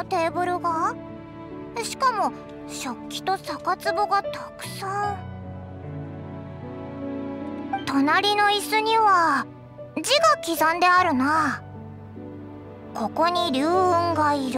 なテーブルが。しかも食器と酒壺がたくさん。隣の椅子には字が刻んであるな。ここに龍雲がいる。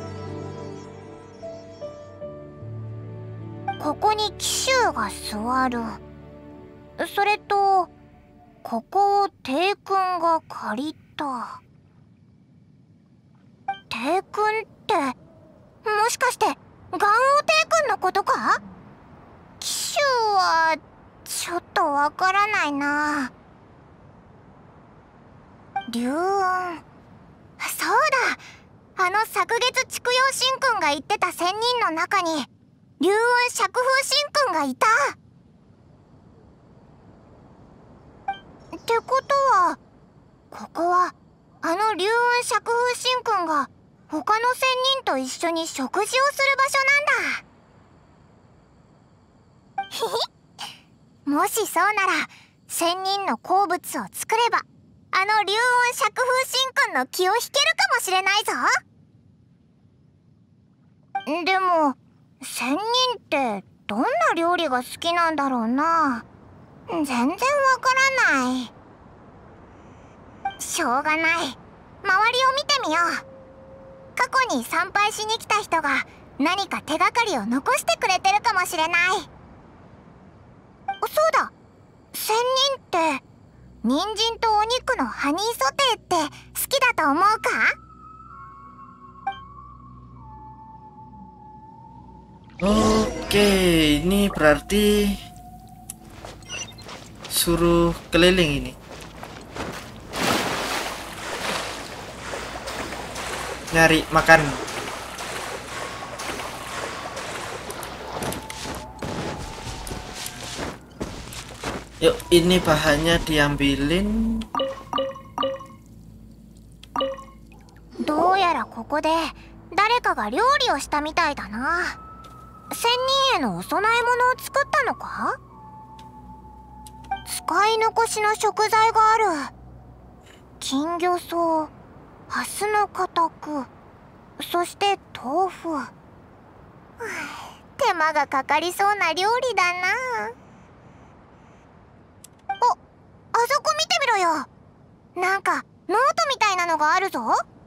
ここに紀州が座る。それとここを帝君が借りた。帝君ってもしかして元王帝君のことか？紀州はちょっとわからないな。龍雲、そうだ、あの昨月筑陽神君が言ってた仙人の中に龍雲釈風神君がいた。ってことはここはあの龍雲釈風神君が他の仙人と一緒に食事をする場所なんだ。ひひ、もしそうなら仙人の好物を作ればあの龍雲釈風神君の気を引けるかもしれないぞ。でも仙人ってどんな料理が好きなんだろうな。全然わからない。しょうがない、周りを見てみよう。過去に参拝しに来た人が何か手がかりを残してくれてるかもしれない。そうだ、仙人って人参とお肉のハニーソテーって好きだと思うか ？Oke, ini berarti suruh keliling ini. Nyari makan. Yuk, ini bahannya diambilin. どうやらここで誰かが料理をしたみたいだな。仙人へのお供え物を作ったのか？使い残しの食材がある。金魚草、ハスの固く、そして豆腐。手間がかかりそうな料理だな。あそこ見てみろよ。なんかノートみたいなのがあるぞ。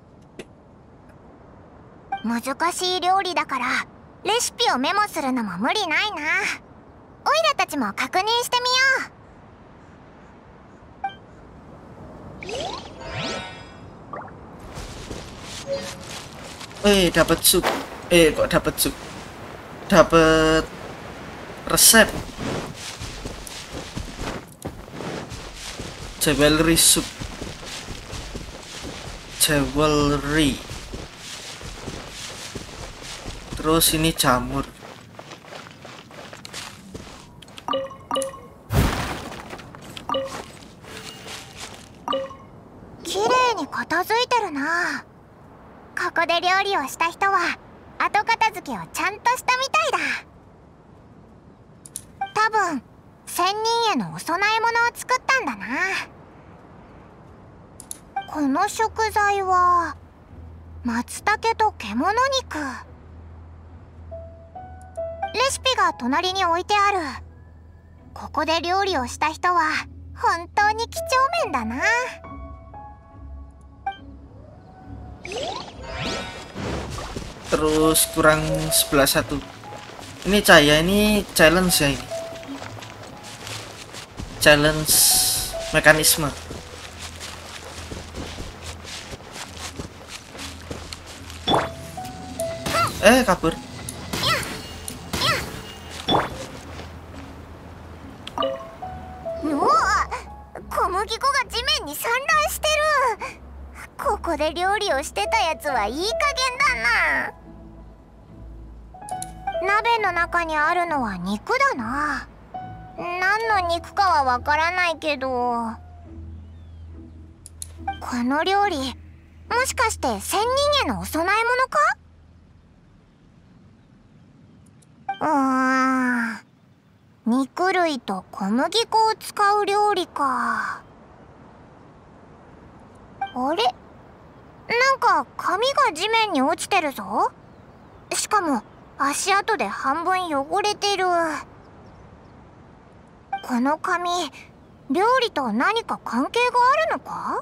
難しい料理だからレシピをメモするのも無理ないな。オイラたちも確認してみよう。dapat sup. Kok dapat sup? Dapat resep. Jewelry soup. Jewelry. Terus ini jamur. Kireiに片付いてるな。ここで料理をした人は後片付けをちゃんとしたみたいだ。多分仙人へのお供え物を作ったんだな。この食材は松茸と獣肉。レシピが隣に置いてある。ここで料理をした人は本当に几帳面だな。 Terus kurang 11 1. Ini Cahaya ini challenge ya ini. Challenge mekanisme. Kabur. 小麦粉が地面に散乱してる。ここで料理をしてたやつはいい加減だな。鍋の中にあるのは肉だな。何の肉かはわからないけど、この料理もしかして仙人へのお供え物か？肉類と小麦粉を使う料理か。あれ、 なんか紙が地面に落ちてるぞ。しかも足跡で半分汚れてる。この紙、料理と何か関係があるのか？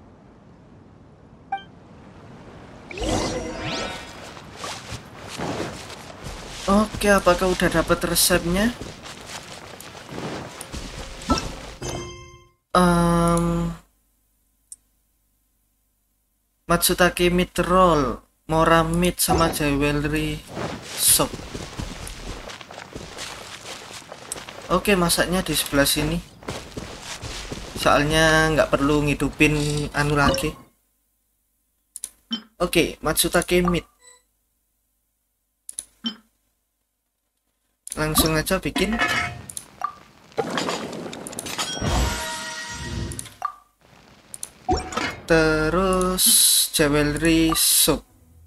Oke, apakah udah dapat resepnya? Matsutake meat roll, Mora meat sama jewelry soup. Oke, masaknya di sebelah sini. Soalnya nggak perlu ngidupin anu lagi. Oke, Matsutake meat. Langsung aja bikin. Terus jewelry soup.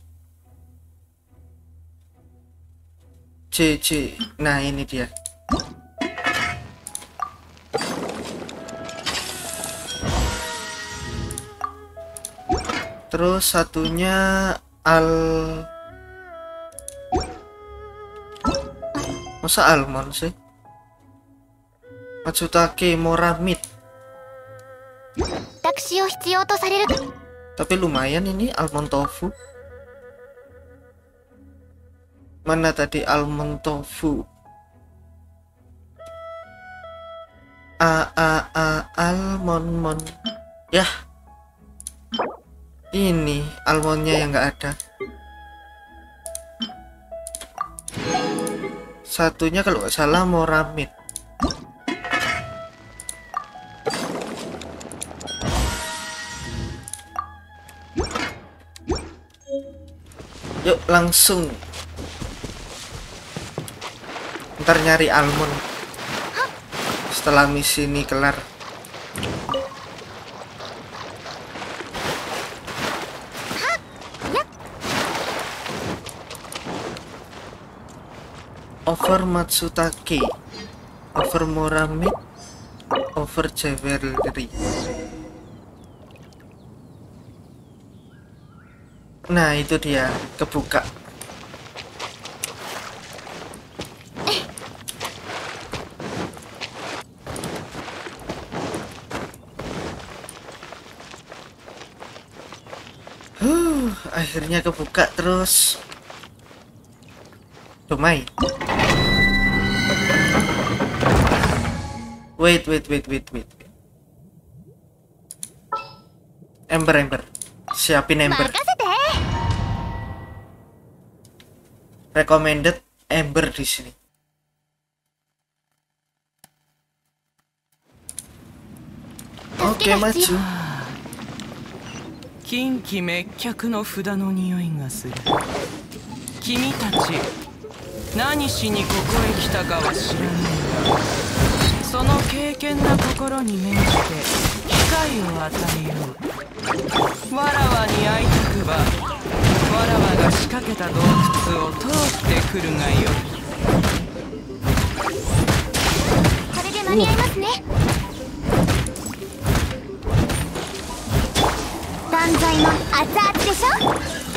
CC. Nah, ini dia. Terus satunya masa almond sih? Matsutake Mora meat. Tapi lumayan ini almond tofu. Mana tadi almond tofu? Almond. Yah. Ini almondnya yang nggak ada. Satunya kalau nggak salah Mora meat. Yuk langsung. Ntar nyari almond setelah misi ini kelar. Over Matsutake, over Mora meat, over jewelry. Nah, itu dia, kebuka. Akhirnya kebuka terus. Domai. Wait. Ember. Siapin ember. Recommended ember di sini. Oke, maju. 近畿滅却の札の匂いがする。君たち何しにここへ来たかは知らないが、その敬虔な心に免じて機会を与えよう。わらわに会いたくば、わらわが仕掛けた洞窟を通ってくるがよい。 これで間に合いますね。断罪も熱々でしょ。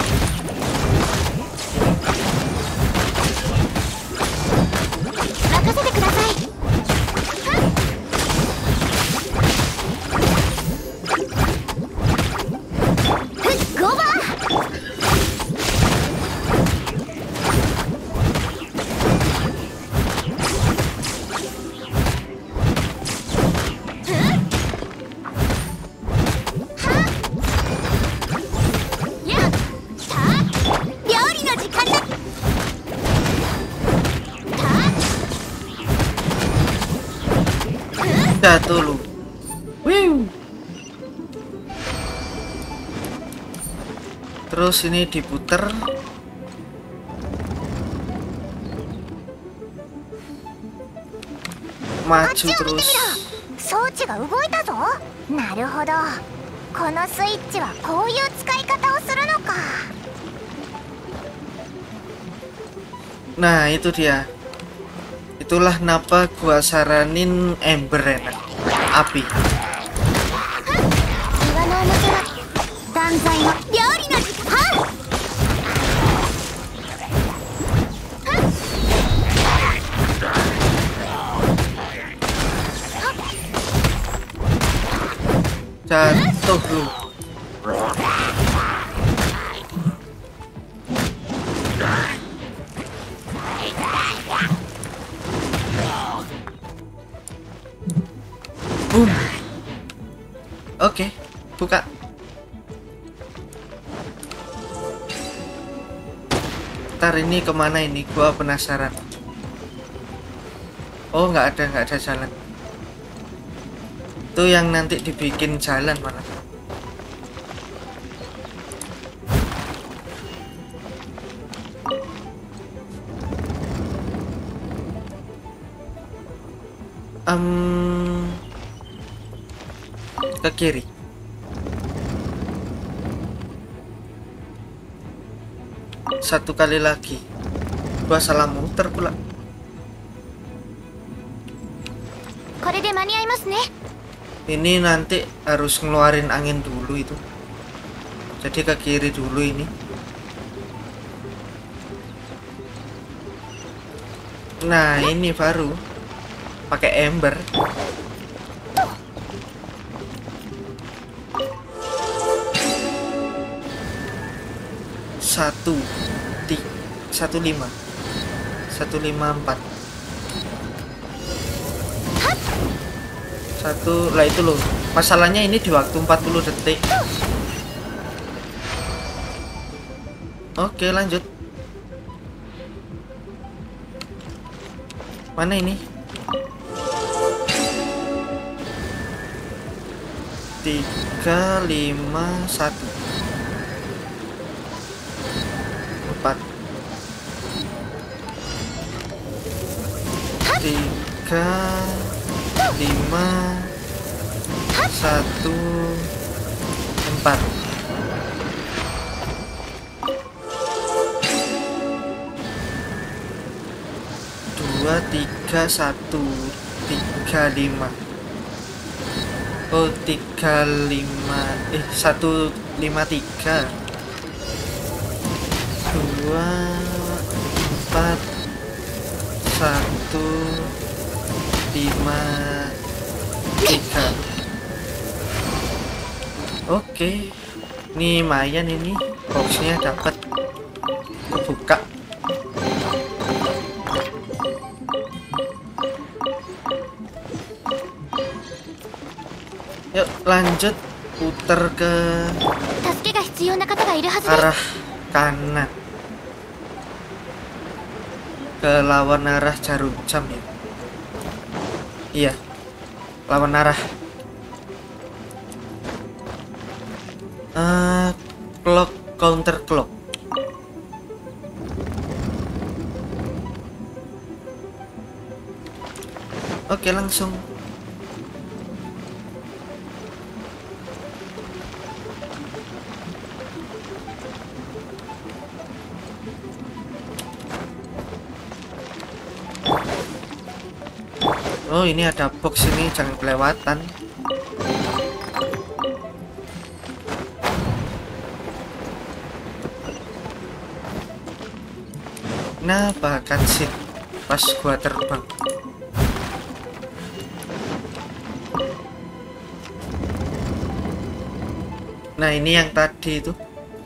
任せてください。ゴバ Jatuh lu. Wiu. Terus ini diputer. Maju terus. 装置が動いたぞ。なるほど。このスイッチはこういう使い方をするのか。 Nah, itu dia. Itulah kenapa gua saranin ember enak. Api. 岩の重さは断罪の料理 Jatuh lu. Boom. Oke, buka. Ntar ini kemana ini? Gua penasaran. Oh, nggak ada jalan. Itu yang nanti dibikin jalan malah. Ke kiri. Satu kali lagi. Gua salah muter pula. Ini nanti harus ngeluarin angin dulu itu. Jadi ke kiri dulu ini. Nah, ini baru pakai ember. Satu lima empat. Satu lah itu loh. Masalahnya ini di waktu 40 detik. Oke, lanjut. Mana ini? 3, 5, 1 4 3, 5, 1 4. Dua, 3, 1 3, 5. Oh, 3, 5 1, 5, 3 2, 4 1, 5, 3. Oke, ini lumayan ini boxnya dapat. Buka. Yuk lanjut, puter ke arah kanan, ke lawan arah jarum jam ya. Iya, lawan arah. Clock, counter clock. Oke, langsung. Oh, ini ada box ini, jangan kelewatan. Nah, bahkan sih pas gua terbang. Nah, ini yang tadi itu,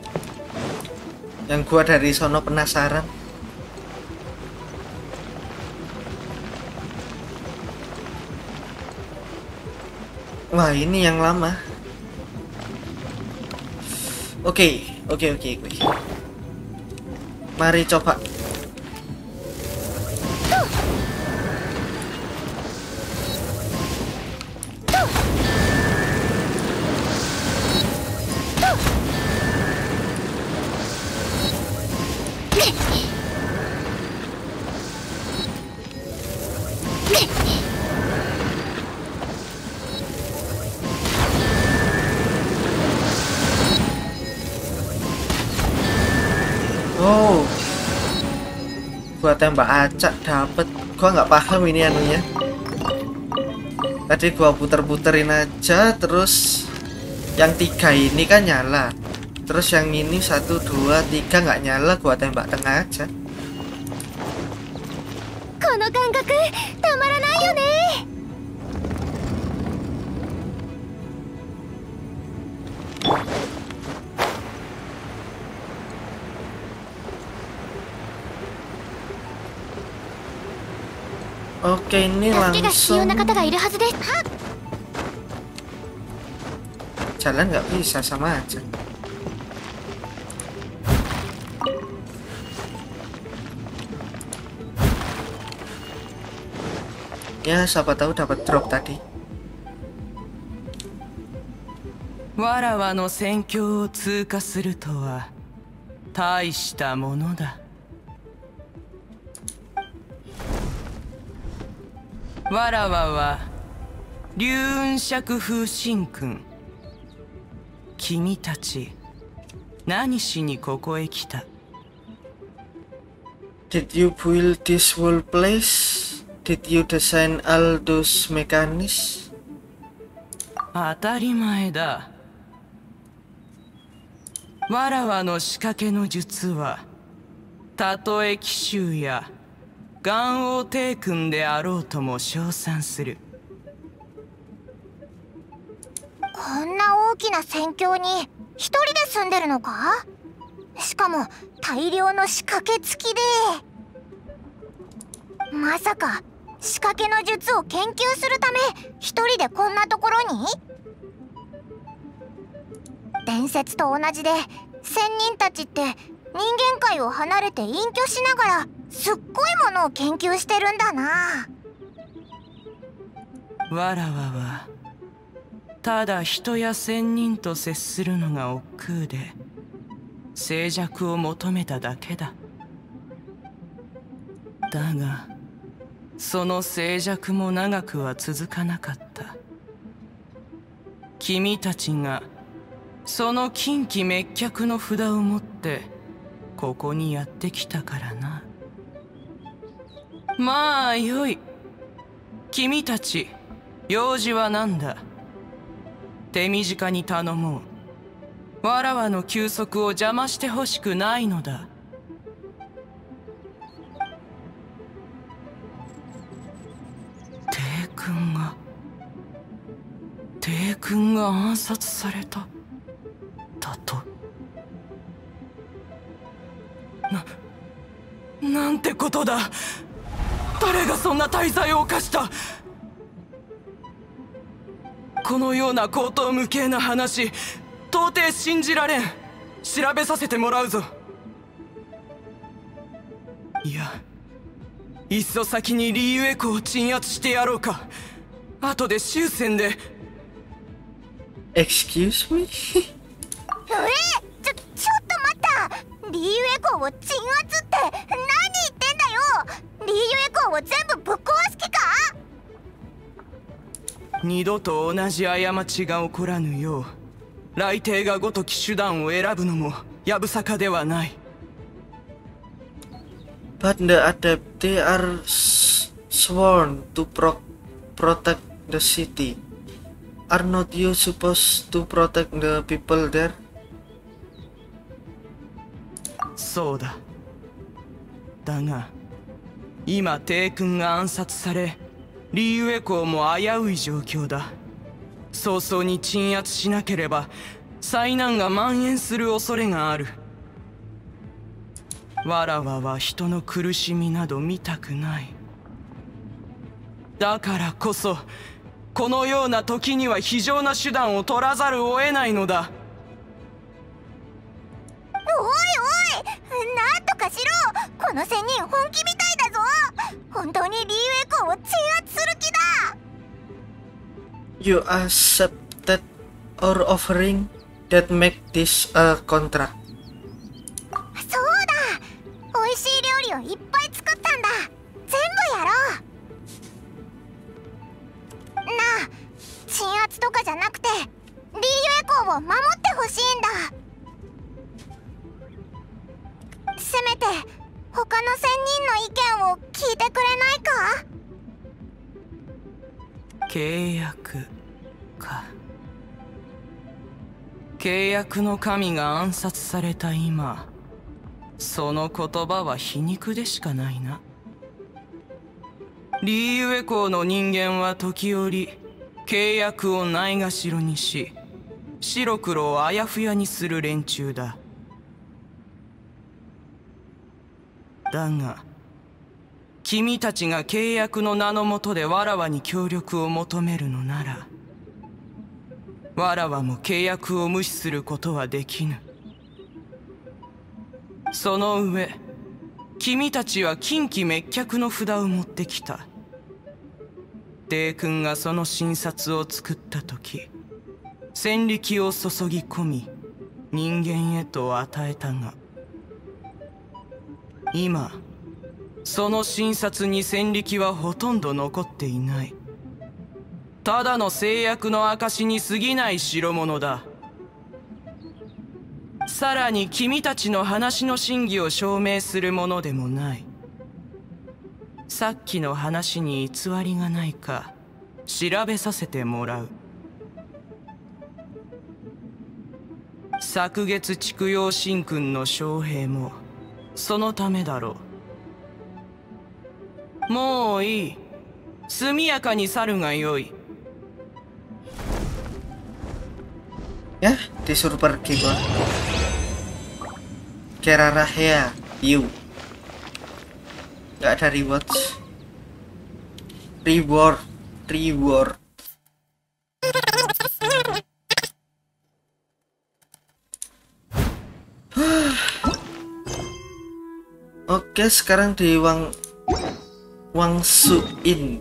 yang gua dari sono penasaran. Wah, ini yang lama. Oke. Mari coba. Oh, gua tembak acak dapet. Gua nggak paham ini anunya. Tadi gua puter-puterin aja, terus yang 3 ini kan nyala, terus yang ini 1, 2, 3 nggak nyala. Gua tembak tengah aja. Oke, ini 助けが必要 langsung な方がいるはずです。 jalan nggak bisa, sama aja. Ya, siapa tahu dapat drop tadi. わらわの戦況を通過するとは大したものだ。わらわは龍雲釈風神君。君たち何しにここへ来た？ Did you build this whole place? Did you design all those mechanics? 当たり前だ。わらわの仕掛けの術はたとえ紀州や元王帝君であろうとも称賛する。 こんな大きな戦況に一人で住んでるのか？しかも大量の仕掛け付きで。まさか仕掛けの術を研究するため一人でこんなところに？伝説と同じで仙人たちって人間界を離れて隠居しながらすっごいものを研究してるんだな。 わらわはただ人や仙人と接するのが億劫で静寂を求めただけだ。だがその静寂も長くは続かなかった。君たちがその近畿滅却の札を持ってここにやってきたからな。まあよい。君たち用事は何だ？手短に頼もう。わらわの休息を邪魔してほしくないのだ。帝君が暗殺されただと？なんてことだ。誰がそんな大罪を犯した？このような荒唐無稽な話到底信じられん。調べさせてもらうぞ。いや、いっそ先にリーユエコを鎮圧してやろうか。後で終戦で。 Excuse me? ちょっと待った。リーユエコーを鎮圧って何言ってんだよ。リーユエコーを全部ぶっ壊す気か？ 二度と同じ過ちが起こらぬよう雷帝がごとき手段を選ぶのもやぶさかではない。 But the Adepti are sworn to protect the city. Are not you supposed to protect the people there? そうだ。だが今帝君が暗殺されリーユエコーも危うい状況だ。早々に鎮圧しなければ災難が蔓延する恐れがある。わらわは人の苦しみなど見たくない。だからこそこのような時には非常な手段を取らざるを得ないのだ。 おいおい、なんとかしろ。この仙人本気みたいだぞ。本当にリーユエコーを鎮圧する気だ。 You accepted our offering that make this a contract. そうだ、美味しい料理をいっぱい作ったんだ。全部やろう。なあ、鎮圧とかじゃなくてリーユエコーを守ってほしいんだ。せめて他の仙人の意見を聞いてくれないか？ 契約か。契約の神が暗殺された今、その言葉は皮肉でしかないな。リーユエコーの人間は時折契約をないがしろにし白黒をあやふやにする連中だ。だが君たちが契約の名のもとでわらわに協力を求めるのなら、わらわも契約を無視することはできぬ。その上、君たちは近畿滅却の札を持ってきた。帝君がその新札を作った時、戦力を注ぎ込み人間へと与えたが、今その新札に戦力はほとんど残っていない。ただの制約の証に過ぎない代物だ。さらに君たちの話の真偽を証明するものでもない。さっきの話に偽りがないか調べさせてもらう。昨月筑陽神君の将兵もそのためだろう。もういい。速やかに去るがよい。 Ya, disuruh pergi gua. Kerarahya, you. Gak ada rewards. Reward. Oke, sekarang di Wangsuin.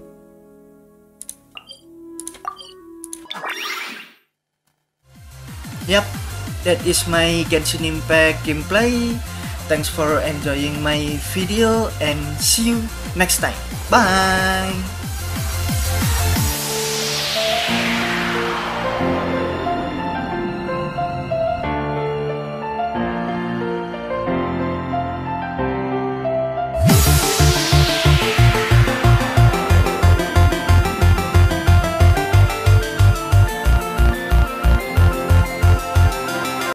Yap, that is my Genshin Impact gameplay. Thanks for enjoying my video and see you next time. Bye!